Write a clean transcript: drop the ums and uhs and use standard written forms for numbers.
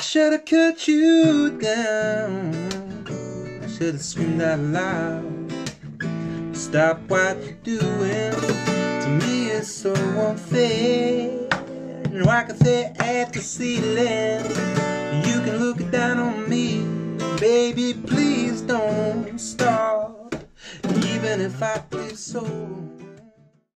should have cut you down. I should have screamed out loud. Stop what you're doing. To me it's so unfair. And I can stare at the ceiling. You can look down on me. Baby, please don't stop. Even if I play so